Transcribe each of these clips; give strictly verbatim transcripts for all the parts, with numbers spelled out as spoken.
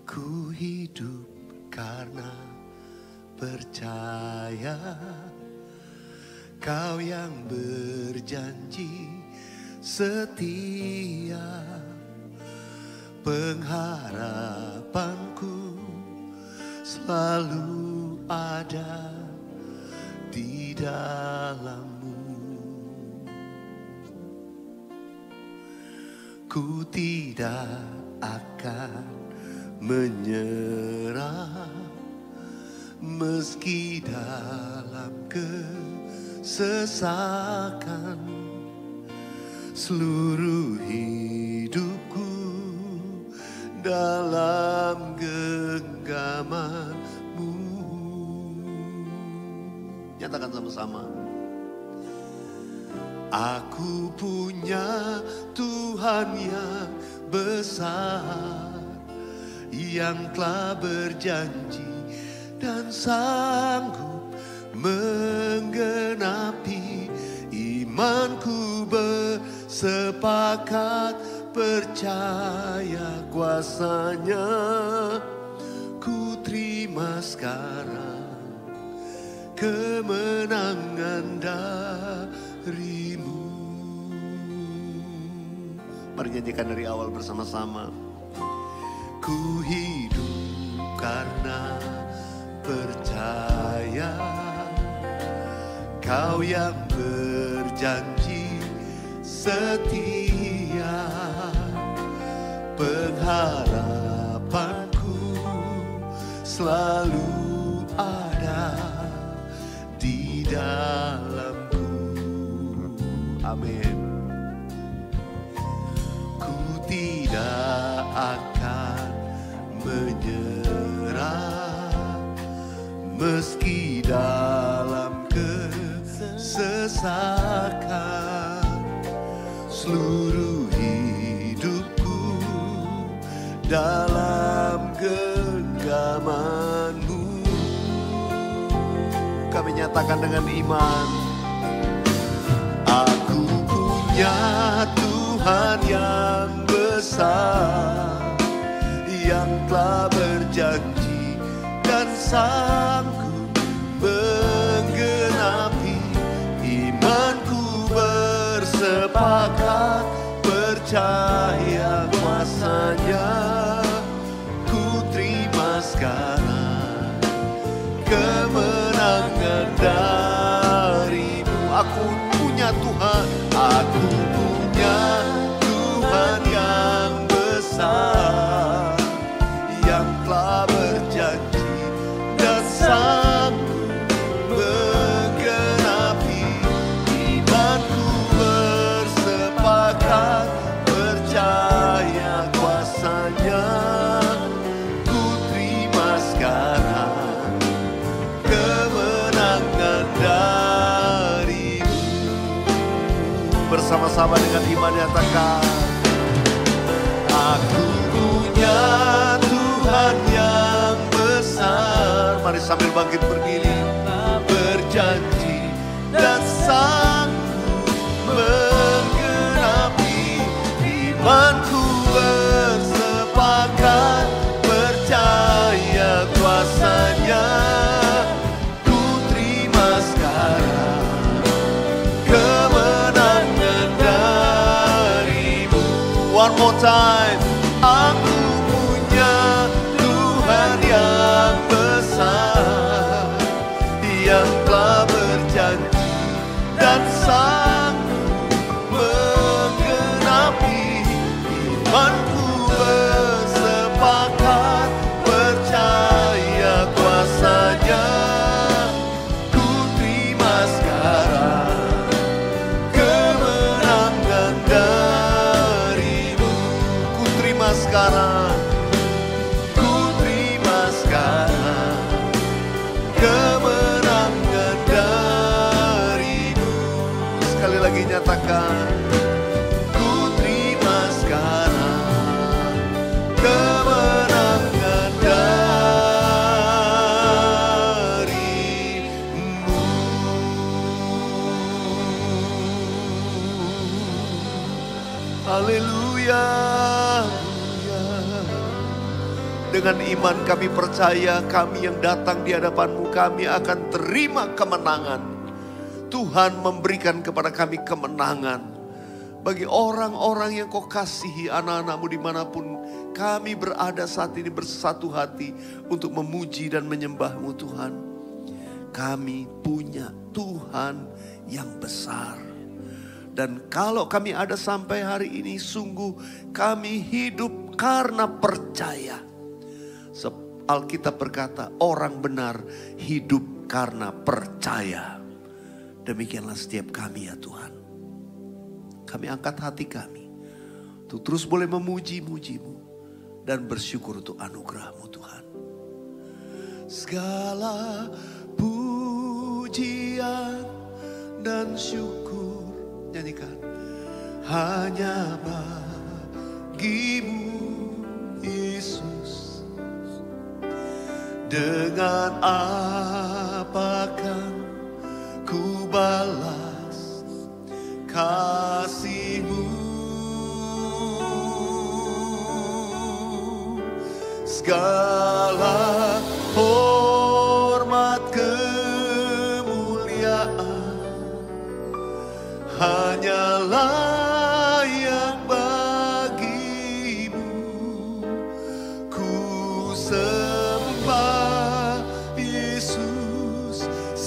Ku hidup karena percaya Kau yang berjanji setia. Pengharapanku selalu ada di dalam-Mu. Ku tidak akan menyerah meski dalam kesesakan. Seluruh hidupku dalam genggaman-Mu. Nyatakan sama-sama. Aku punya Tuhan yang besar, yang telah berjanji dan sanggup menggenapi. Imanku bersepakat percaya kuasa-Nya. Ku terima sekarang kemenangan dari-Mu. Mari nyanyikan dari awal bersama-sama. Ku hidup karena percaya Kau yang berjanji setia. Pengharapanku selalu ada di dalam-Mu. Amin. Ku tidak akan menyerah meski dalam kesesakan. Seluruh hidupku dalam genggaman-Mu. Kami nyatakan dengan iman. Aku punya Tuhan yang besar, yang telah berjanji dan sanggup menggenapi. Imanku bersepakat percaya kuasa-Nya. Ku terima sekarang kemenangan dari-Mu. Aku punya Tuhan, aku punya Tuhan yang besar, yang telah berjanji dan sanggup menggenapi. Imanku bersepakat percaya kuasa-Nya. Ku terima sekarang kemenangan dari-Mu. Bersama-sama dengan iman nyatakan. Aku punya Tuhan yang besar. Mari sambil bangkit berdiri. Berjanji dan sanggup menggenapi. Imanku bersepakat percaya kuasa-Nya. Ku terima sekarang kemenangan dari-Mu. One more time. Aku punya Tuhan yang besar, yang telah berjanji dan sanggup menggenapi. Imanku bersepakat percaya kuasa-Nya. Ku terima sekarang kemenangan dari-Mu. Ku terima sekarang, ku terima sekarang kemenangan dari-Mu. Sekali lagi nyatakan. Ku terima sekarang kemenangan dari-Mu. Haleluya. Dengan iman kami percaya kami yang datang di hadapan-Mu, kami akan terima kemenangan. Tuhan memberikan kepada kami kemenangan. Bagi orang-orang yang Kau kasihi, anak-anak-Mu dimanapun kami berada saat ini bersatu hati untuk memuji dan menyembah-Mu Tuhan. Kami punya Tuhan yang besar. Dan kalau kami ada sampai hari ini, sungguh kami hidup karena percaya. Alkitab berkata, orang benar hidup karena percaya. Demikianlah setiap kami ya Tuhan. Kami angkat hati kami untuk terus boleh memuji-muji-Mu dan bersyukur untuk anugerah-Mu Tuhan. Segala pujian dan syukur, nyanyikan, hanya bagi-Mu Yesus. Dengan apakah ku balas kasih-Mu? Segala hormat kemuliaan hanyalah yang bagi-Mu. Ku sembah Yesus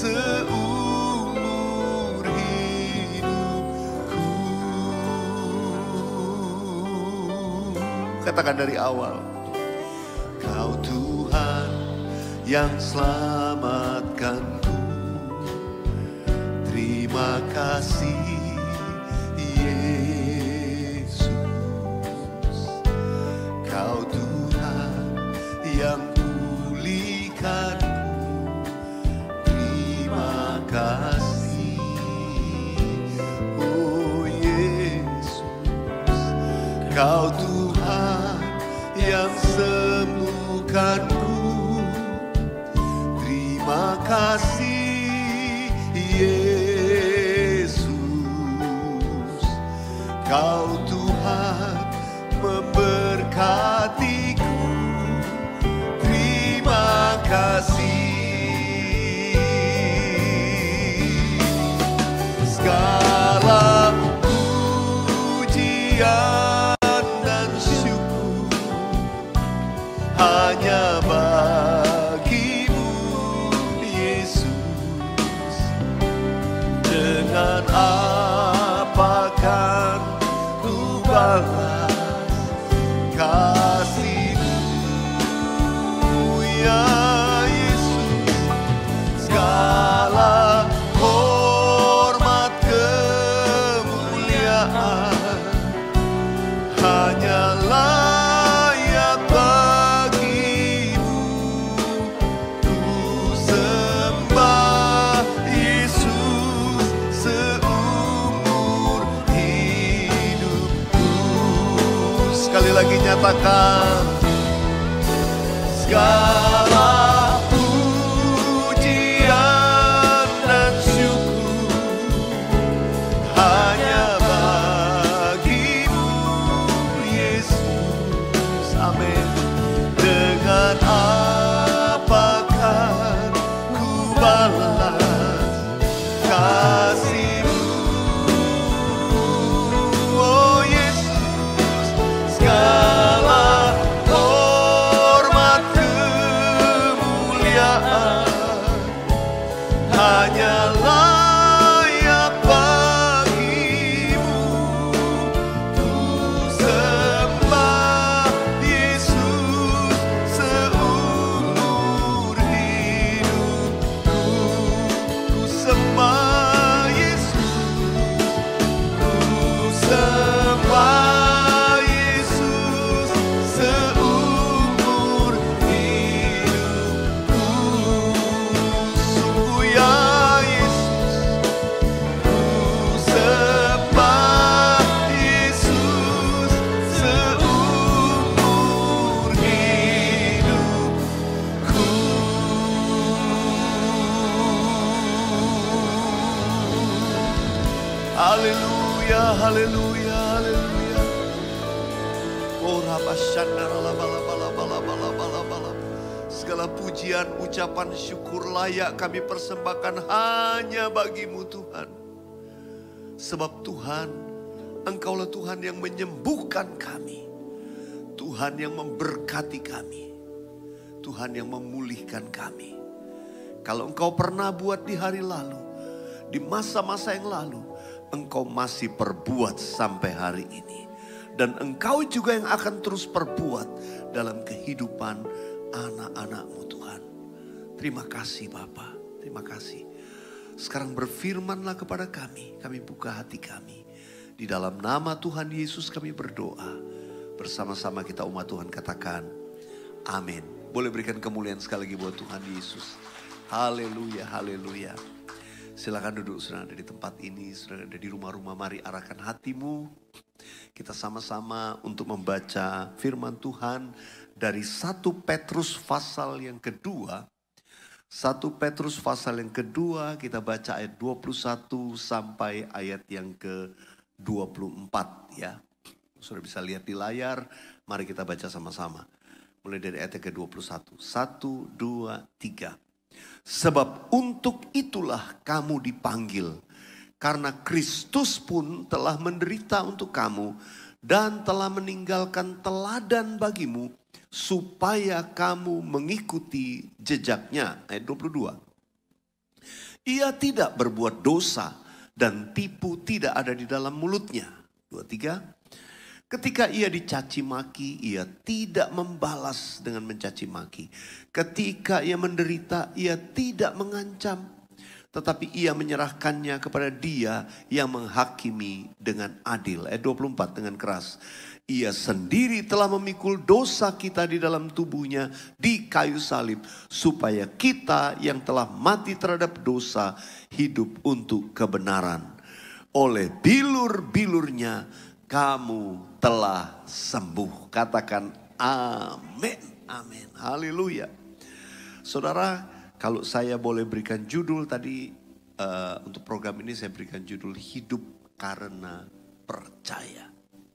seumur hidupku. Katakan dari awal. Kau Tuhan yang selamatkanku. Terima kasih Yesus. Kau Tuhan yang pulihkanku. Terima kasih, oh Yesus. Kau Tuhan yang sembuhkanku. Terima kasih Yesus. Kau Tuhan memberkatiku. Terima kasih. Segala pujian dan syukur hanya bagi-Mu Yesus. Dengan apakah ku balas kasih-Mu ya Yesus. Segala hormat kemuliaan hanyalah yang bagi-Mu. Ku sembah Yesus seumur hidupku. Sekali lagi nyatakan, segala pujian dan syukur hanya bagi-Mu Yesus. Amin. Dengan apakah ku balas kasih-Mu, oh Yesus. Segala hormat kemuliaan hanyalah yang bagi-Mu. Ku sembah Yesus seumur hidupku. Ku sembah Yesus. Ku sembah Yesus seumur hidupku. Sungguh ya Yesus. Ku sembah Yesus seumur hidupku. Haleluya, haleluya, haleluya. Oh, rabashana la bala bala bala bala bala Segala pujian, ucapan syukur layak kami persembahkan hanya bagi-Mu Tuhan. Sebab Tuhan, Engkaulah Tuhan yang menyembuhkan kami. Tuhan yang memberkati kami. Tuhan yang memulihkan kami. Kalau Engkau pernah buat di hari lalu, di masa-masa yang lalu, Engkau masih perbuat sampai hari ini. Dan Engkau juga yang akan terus perbuat dalam kehidupan anak-anak-Mu Tuhan. Terima kasih Bapa, terima kasih. Sekarang berfirmanlah kepada kami, kami buka hati kami. Di dalam nama Tuhan Yesus kami berdoa. Bersama-sama kita umat Tuhan katakan, amin. Boleh berikan kemuliaan sekali lagi buat Tuhan Yesus. Haleluya, haleluya. Silakan duduk saudara ada di tempat ini, saudara ada di rumah-rumah, mari arahkan hatimu. Kita sama-sama untuk membaca firman Tuhan dari satu Petrus pasal yang kedua. satu Petrus pasal yang kedua kita baca ayat dua puluh satu sampai ayat yang ke dua puluh empat ya. Sudah bisa lihat di layar, mari kita baca sama-sama. Mulai dari ayat yang ke dua puluh satu. Satu, dua, tiga. Sebab untuk itulah kamu dipanggil. Karena Kristus pun telah menderita untuk kamu. Dan telah meninggalkan teladan bagimu. Supaya kamu mengikuti jejaknya. Ayat dua puluh dua. Ia tidak berbuat dosa. Dan tipu tidak ada di dalam mulutnya. Dua, tiga. Ketika ia dicaci maki, ia tidak membalas dengan mencaci maki. Ketika ia menderita, ia tidak mengancam. Tetapi ia menyerahkannya kepada Dia yang menghakimi dengan adil. Ayat dua puluh empat dengan keras. Ia sendiri telah memikul dosa kita di dalam tubuhnya di kayu salib. Supaya kita yang telah mati terhadap dosa hidup untuk kebenaran. Oleh bilur-bilurnya kamu telah sembuh. Katakan amin. Amin. Haleluya. Saudara, kalau saya boleh berikan judul tadi uh, untuk program ini saya berikan judul hidup karena percaya.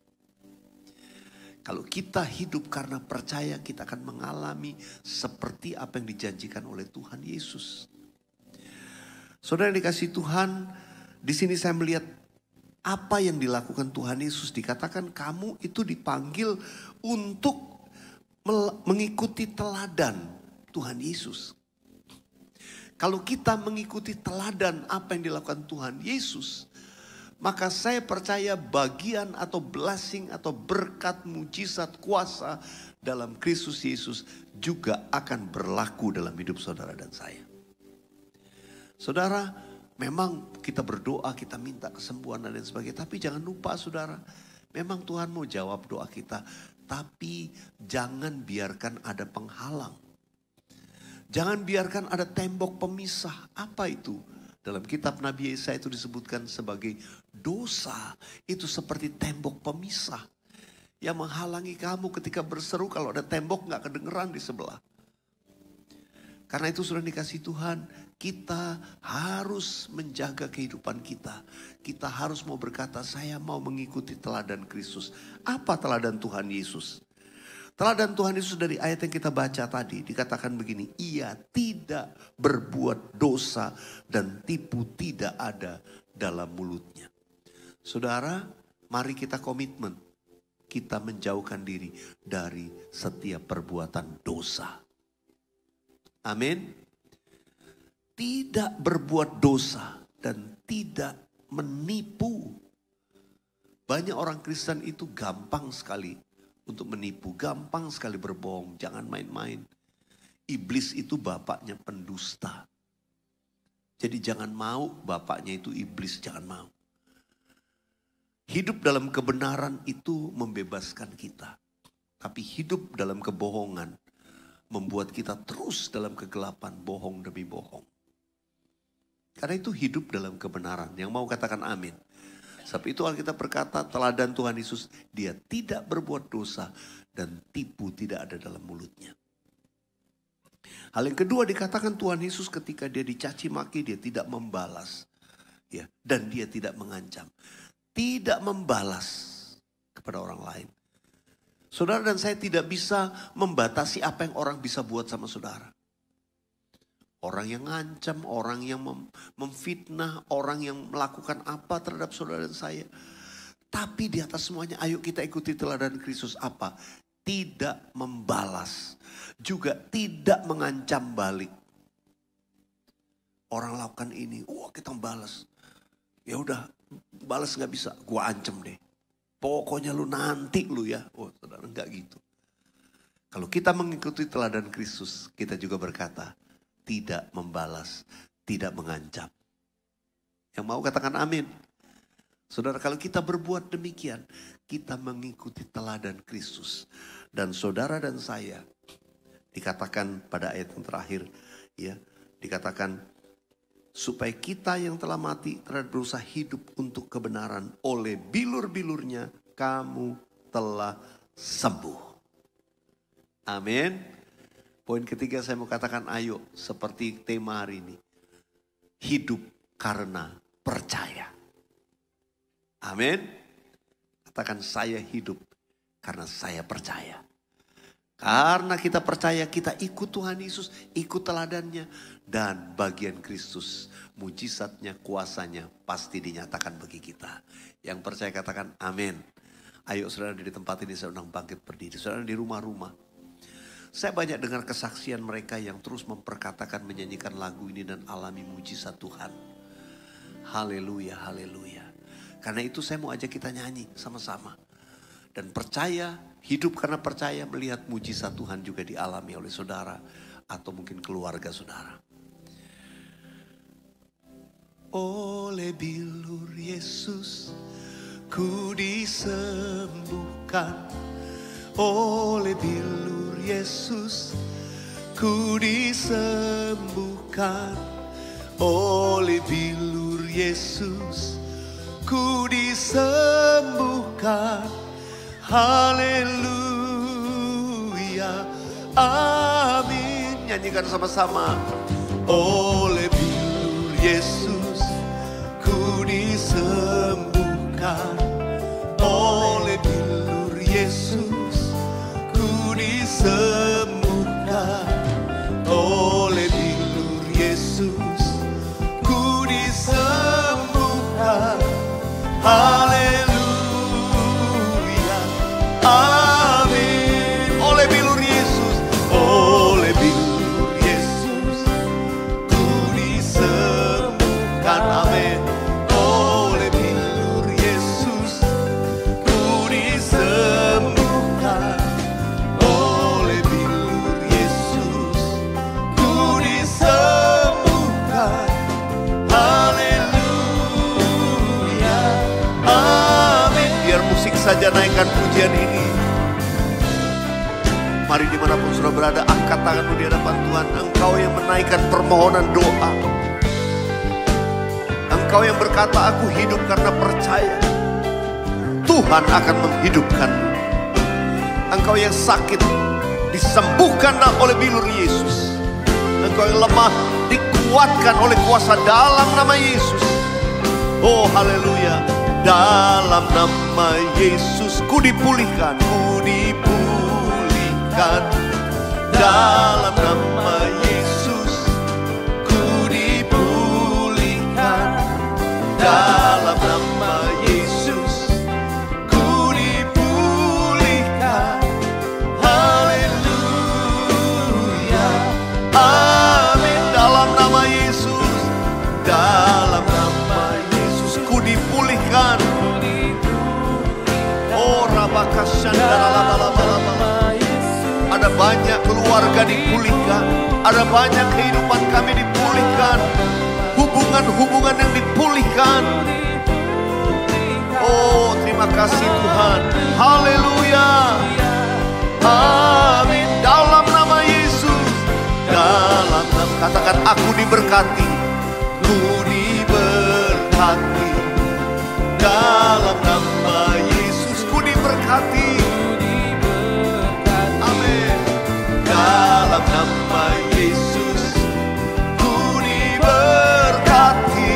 Kalau kita hidup karena percaya, kita akan mengalami seperti apa yang dijanjikan oleh Tuhan Yesus. Saudara yang dikasihi Tuhan, di sini saya melihat apa yang dilakukan Tuhan Yesus. Dikatakan kamu itu dipanggil untuk mengikuti teladan Tuhan Yesus. Kalau kita mengikuti teladan apa yang dilakukan Tuhan Yesus, maka saya percaya bagian atau blessing atau berkat, mujizat, kuasa dalam Kristus Yesus juga akan berlaku dalam hidup saudara dan saya. Saudara, memang kita berdoa, kita minta kesembuhan dan lain sebagainya. Tapi jangan lupa saudara, memang Tuhan mau jawab doa kita. Tapi jangan biarkan ada penghalang. Jangan biarkan ada tembok pemisah. Apa itu? Dalam kitab Nabi Yesaya itu disebutkan sebagai dosa. Itu seperti tembok pemisah. Yang menghalangi kamu ketika berseru kalau ada tembok gak kedengeran di sebelah. Karena itu sudah dikasih Tuhan, kita harus menjaga kehidupan kita. Kita harus mau berkata, saya mau mengikuti teladan Kristus. Apa teladan Tuhan Yesus? Teladan Tuhan Yesus dari ayat yang kita baca tadi, dikatakan begini, ia tidak berbuat dosa dan tipu tidak ada dalam mulutnya. Saudara, mari kita komitmen, kita menjauhkan diri dari setiap perbuatan dosa. Amin. Tidak berbuat dosa dan tidak menipu. Banyak orang Kristen itu gampang sekali untuk menipu, gampang sekali berbohong, jangan main-main. Iblis itu bapaknya pendusta. Jadi jangan mau bapaknya itu iblis, jangan mau. Hidup dalam kebenaran itu membebaskan kita. Tapi hidup dalam kebohongan membuat kita terus dalam kegelapan, bohong demi bohong. Karena itu hidup dalam kebenaran. Yang mau katakan amin. Sebab itu Alkitab berkata teladan Tuhan Yesus, dia tidak berbuat dosa dan tipu tidak ada dalam mulutnya. Hal yang kedua dikatakan Tuhan Yesus ketika dia dicaci maki, dia tidak membalas. Ya, dan dia tidak mengancam. Tidak membalas kepada orang lain. Saudara dan saya tidak bisa membatasi apa yang orang bisa buat sama saudara. Orang yang ngancam, orang yang mem- memfitnah, orang yang melakukan apa terhadap saudara dan saya. Tapi di atas semuanya ayo kita ikuti teladan Kristus apa? Tidak membalas, juga tidak mengancam balik. Orang lakukan ini, wah kita balas. Ya udah, balas nggak bisa, gua ancam deh. Pokoknya lu nanti lu ya. Oh saudara, enggak gitu. Kalau kita mengikuti teladan Kristus, kita juga berkata, tidak membalas, tidak mengancam. Yang mau katakan amin. Saudara, kalau kita berbuat demikian, kita mengikuti teladan Kristus. Dan saudara dan saya, dikatakan pada ayat yang terakhir, ya, dikatakan, supaya kita yang telah mati terhadap berusaha hidup untuk kebenaran. Oleh bilur-bilurnya kamu telah sembuh. Amin. Poin ketiga saya mau katakan ayo seperti tema hari ini. Hidup karena percaya. Amin. Katakan saya hidup karena saya percaya. Karena kita percaya, kita ikut Tuhan Yesus, ikut teladannya. Dan bagian Kristus, mujizatnya, kuasanya pasti dinyatakan bagi kita. Yang percaya katakan amin. Ayo saudara di tempat ini saya undang bangkit berdiri. Saudara di rumah-rumah. Saya banyak dengar kesaksian mereka yang terus memperkatakan, menyanyikan lagu ini dan alami mujizat Tuhan. Haleluya, haleluya. Karena itu saya mau ajak kita nyanyi sama-sama. Dan percaya, hidup karena percaya melihat mujizat Tuhan juga dialami oleh saudara. Atau mungkin keluarga saudara. Oleh bilur Yesus ku disembuhkan. Oleh bilur Yesus ku disembuhkan. Oleh bilur Yesus ku disembuhkan. Haleluya, amin. Nyanyikan sama-sama. Oleh bilur Yesus ku disembuhkan. Oleh bilur Yesus ku disembuhkan. Oleh bilur Yesus ku disembuhkan. Haleluya, amin. Oleh bilur Yesus, oleh bilur Yesus ku disembuhkan. Amin. Oleh bilur Yesus ku disembuhkan. Oleh bilur Yesus ku disembuhkan. Haleluya, amin. Biar musik saja naikkan pujian ini. Mari dimanapun saudara berada, angkat tanganmu di hadapan Tuhan. Engkau yang menaikkan permohonan doa. Engkau yang berkata, aku hidup karena percaya. Tuhan akan menghidupkanmu. Engkau yang sakit, disembuhkanlah oleh bilur Yesus. Engkau yang lemah, dikuatkan oleh kuasa dalam nama Yesus. Oh haleluya. Dalam nama Yesus ku dipulihkan, ku dipulihkan. Dalam nama Yesus ku dipulihkan. Dalam nama Yesus ku dipulihkan. Haleluya, amin. Dalam nama Yesus, dalam nama Yesus ku dipulihkan. Oh rabakasyandaralabalabala. Ada banyak keluarga dipulihkan. Ada banyak kehidupan kami dipulihkan. Hubungan-hubungan yang dipulihkan. Oh terima kasih Tuhan. Haleluya, amin. Dalam nama Yesus, dalam nama, katakan aku diberkati. Ku diberkati. Dalam nama Yesus ku diberkati. Amin. Dalam nama Yesus ku diberkati.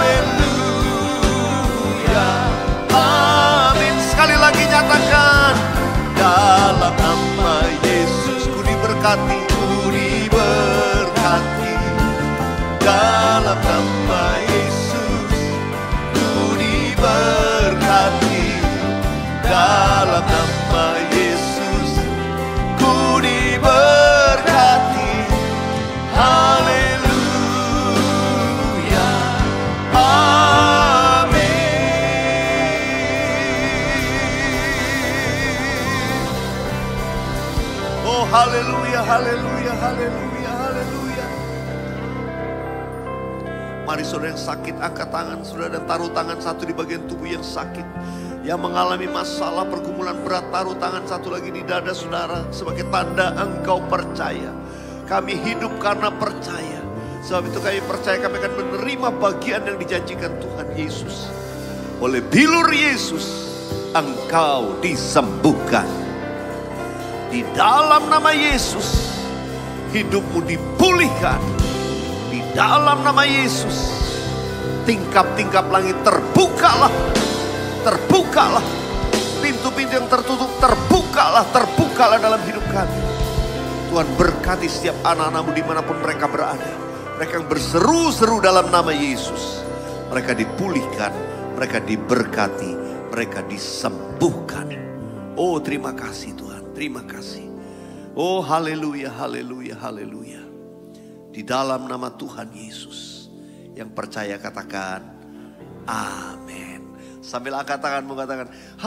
Haleluya, amin. Sekali lagi nyatakan. Haleluya, haleluya, haleluya, haleluya. Mari saudara yang sakit angkat tangan saudara dan taruh tangan satu di bagian tubuh yang sakit. Yang mengalami masalah pergumulan berat, taruh tangan satu lagi di dada saudara sebagai tanda engkau percaya. Kami hidup karena percaya. Sebab itu kami percaya kami akan menerima bagian yang dijanjikan Tuhan Yesus. Oleh bilur Yesus engkau disembuhkan. Di dalam nama Yesus hidupmu dipulihkan. Di dalam nama Yesus tingkap-tingkap langit terbukalah. Terbukalah. Pintu-pintu yang tertutup terbukalah. Terbukalah dalam hidup kami. Tuhan berkati setiap anak-anakmu dimanapun mereka berada. Mereka yang berseru-seru dalam nama Yesus. Mereka dipulihkan. Mereka diberkati. Mereka disembuhkan. Oh terima kasih Tuhan. Terima kasih. Oh haleluya, haleluya, haleluya. Di dalam nama Tuhan Yesus. Yang percaya katakan amin. Sambil angkat tangan mengatakan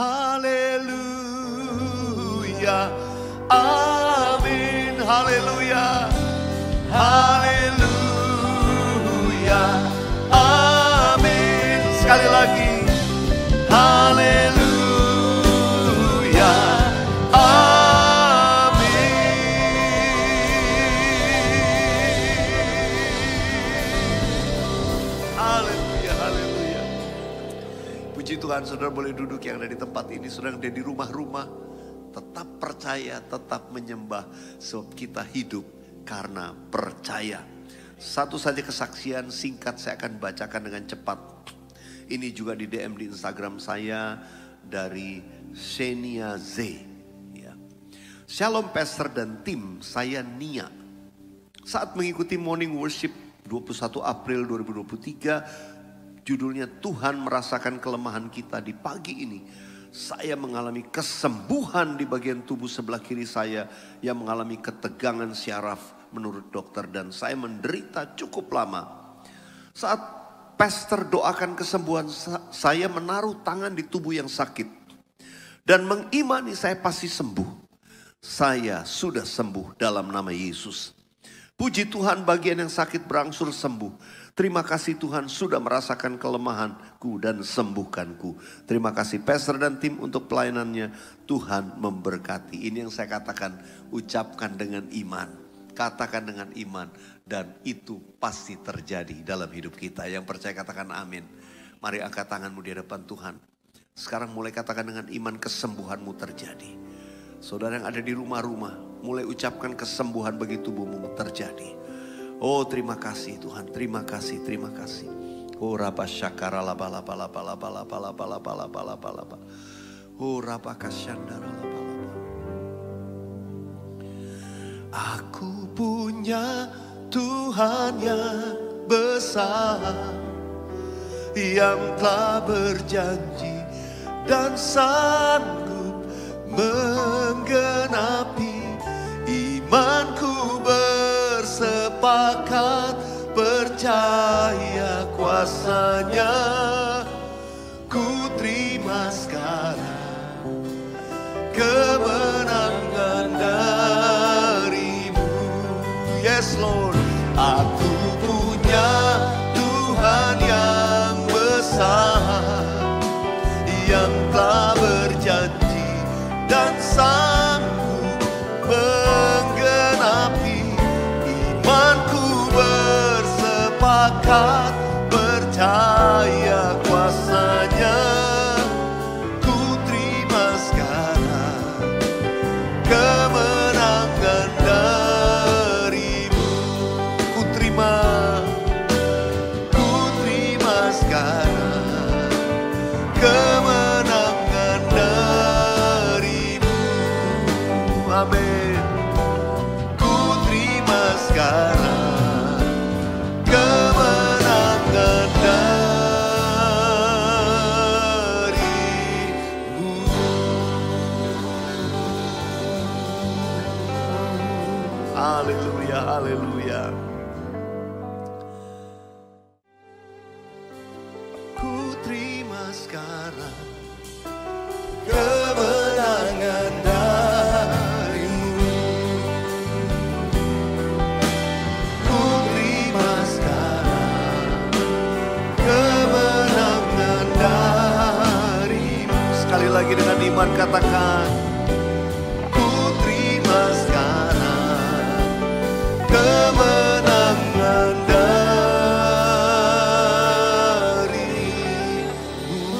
haleluya, amin, haleluya, haleluya, amin. Sekali lagi haleluya, amin. Haleluya, haleluya. Puji Tuhan, saudara boleh duduk yang ada di tempat ini, saudara yang ada di rumah-rumah. Tetap percaya, tetap menyembah. Sebab kita hidup karena percaya. Satu saja kesaksian singkat saya akan bacakan dengan cepat. Ini juga di D M di Instagram saya dari Xenia Z. Ya. Shalom Pastor dan tim, saya Nia. Saat mengikuti morning worship dua puluh satu April dua ribu dua puluh tiga, judulnya Tuhan merasakan kelemahan kita di pagi ini. Saya mengalami kesembuhan di bagian tubuh sebelah kiri saya yang mengalami ketegangan syaraf menurut dokter. Dan saya menderita cukup lama. Saat pastor doakan kesembuhan, saya menaruh tangan di tubuh yang sakit. Dan mengimani saya pasti sembuh. Saya sudah sembuh dalam nama Yesus. Puji Tuhan, bagian yang sakit berangsur sembuh. Terima kasih Tuhan sudah merasakan kelemahanku dan sembuhkanku. Terima kasih pastor dan tim untuk pelayanannya. Tuhan memberkati. Ini yang saya katakan, ucapkan dengan iman. Katakan dengan iman. Dan itu pasti terjadi dalam hidup kita. Yang percaya katakan amin. Mari angkat tanganmu di hadapan Tuhan. Sekarang mulai katakan dengan iman, kesembuhanmu terjadi. Saudara yang ada di rumah-rumah, mulai ucapkan kesembuhan bagi tubuhmu terjadi. Oh terima kasih Tuhan, terima kasih, terima kasih. Oh rapa syakara laba laba laba laba laba laba laba laba laba laba. Oh rapa kasyandara laba laba. Aku punya Tuhan yang besar, yang telah berjanji dan sanggup menggenapi imanku bersepakat percaya kuasanya. Ku terima sekarang kemenangan darimu. Yes Lord, aku punya Tuhan yang besar, yang telah berjanji dan sanggup menggenapi imanku bersepakat percaya kuasanya. Ku terima sekarang kemenangan darimu. Ku terima, ku terima sekarang kemenangan darimu. Amin. Ku terima sekarang kemenangan darimu. Haleluya, haleluya. Ku terima sekarang kemenangan darimu. lagi dengan iman katakan, ku terima sekarang kemenangan darimu.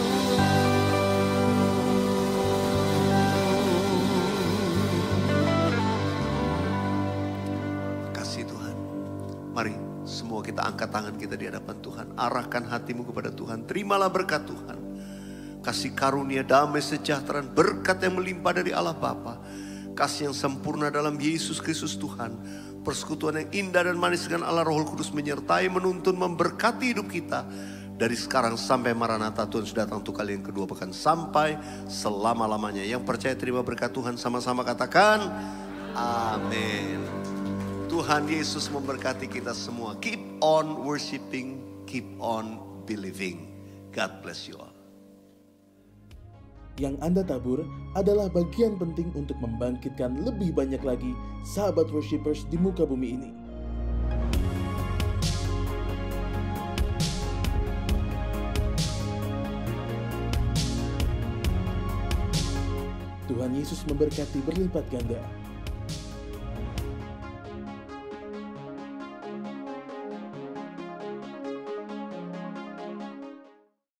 Kasih Tuhan. Mari semua kita angkat tangan kita di hadapan Tuhan. Arahkan hatimu kepada Tuhan. Terimalah berkat Tuhan. Kasih karunia, damai, sejahtera, berkat yang melimpah dari Allah Bapa. Kasih yang sempurna dalam Yesus Kristus Tuhan. Persekutuan yang indah dan manis dengan Allah Roh Kudus menyertai, menuntun, memberkati hidup kita. Dari sekarang sampai Maranatha, Tuhan sudah datang untuk kali yang kedua, bahkan sampai selama-lamanya. Yang percaya terima berkat Tuhan sama-sama katakan, amin. Tuhan Yesus memberkati kita semua. Keep on worshiping, keep on believing. God bless you all. Yang Anda tabur adalah bagian penting untuk membangkitkan lebih banyak lagi sahabat worshipers di muka bumi ini. Tuhan Yesus memberkati berlipat ganda.